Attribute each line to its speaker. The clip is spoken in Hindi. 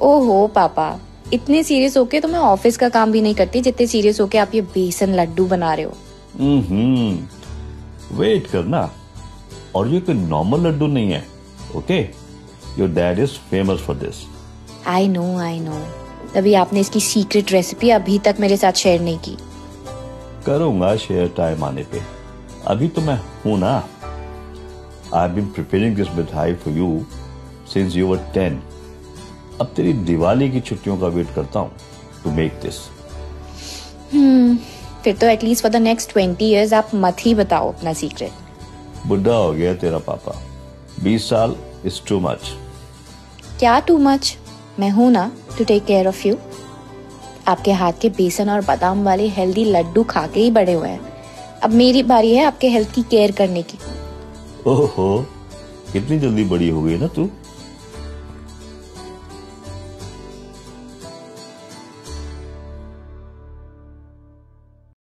Speaker 1: ओहो पापा, इतने सीरियस होके तो मैं ऑफिस का काम भी नहीं करती जितने सीरियस होके आप ये बेसन लड्डू बना रहे हो।
Speaker 2: वेट करना, और ये कोई नॉर्मल लड्डू नहीं है, okay? Your dad is famous for this.
Speaker 1: I know, तभी आपने इसकी सीक्रेट रेसिपी अभी तक मेरे साथ शेयर नहीं की।
Speaker 2: करूंगा शेयर टाइम आने पे, अभी तो मैं हूं ना। I have been preparing this mithai for you since you were 10। अब तेरी दिवाली की छुट्टियों का वेट करता हूँ टू मेक दिस।
Speaker 1: फिर तो at least for the next 20 years आप मत ही बताओ अपना सीक्रेट।
Speaker 2: बुढ़ा हो गया तेरा पापा, 20 साल इज टू मच।
Speaker 1: क्या टू मच? मैं हूं ना to take care of you. आपके हाथ के बेसन और बादाम वाले हेल्दी लड्डू खा के ही बड़े हुए हैं। अब मेरी बारी है आपके हेल्थ की केयर करने की।
Speaker 2: ओहो, कितनी जल्दी बड़ी हो गई ना तू।